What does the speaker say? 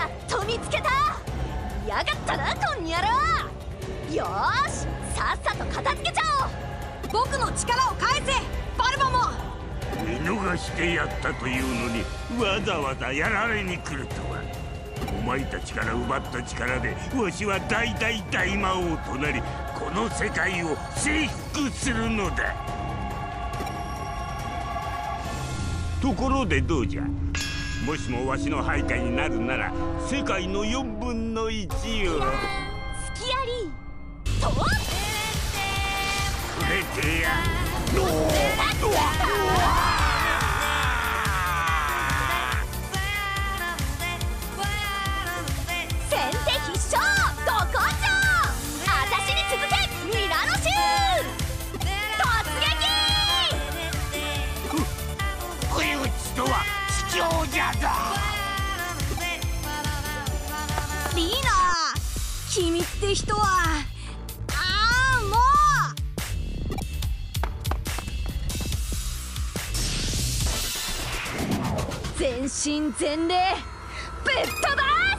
やっと見つけた。やがったなこんにゃろ。よーし、さっさと片付けちゃおう。僕の力を返せバルバモ。 見逃してやったというのにわざわざやられに来るとは。お前たちから奪った力でわしは大大大魔王となり、この世界を征服するのだ。ところでどうじゃ、もしもわしの配下になるなら世界の4分の1を。 隙ありとくれてや先手必勝ど根性。あたしに続けミラノシュー突撃。 不意打ちとは卑怯じゃぞ。 リーナ、君って人はもう全身全霊ぶっ飛ばー。